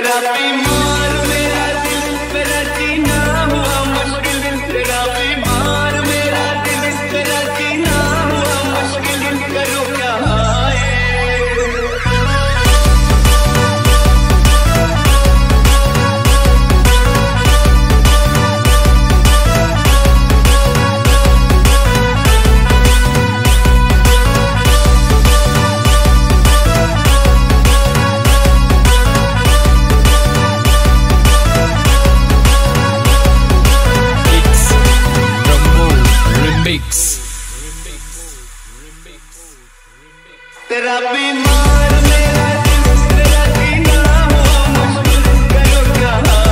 तेरा बीमार मेरा दिल, मेरा जीना हुआ मुश्किल। तेरा बीमार मेरा दिल, मेरा जीना हुआ मुश्किल। करूँ क्या तेरा बीमार मेरा दिल, मेरा जीना हुआ मुश्किल। करूँ क्या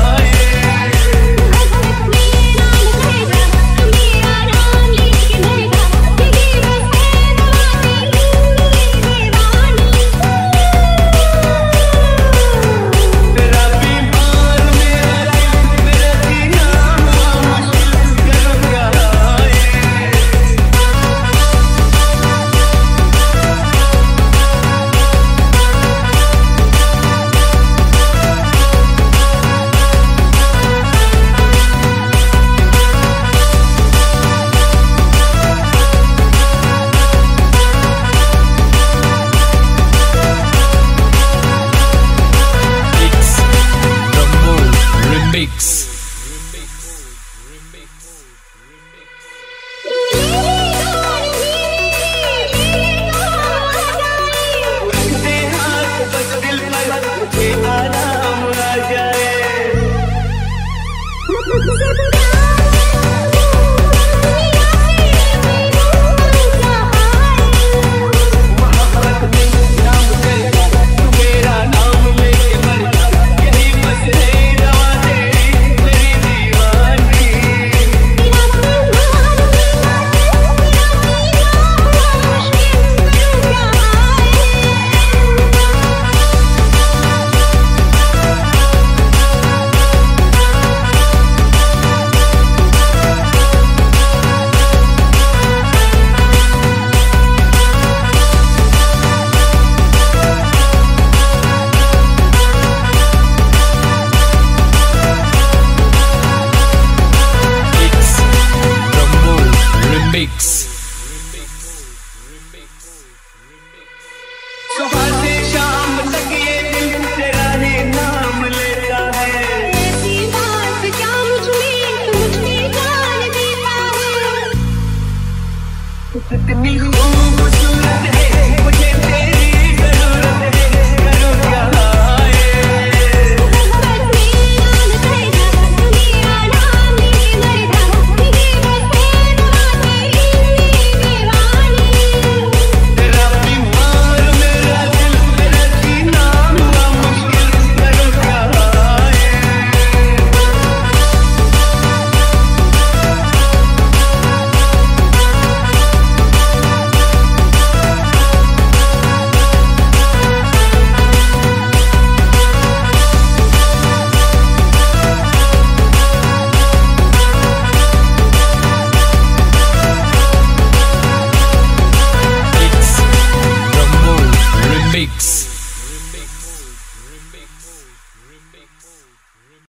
सुबह से शाम तक ये दिल तेरा ही नाम लेता है। ऐसी बात क्या मुझे जान देता है। कितनी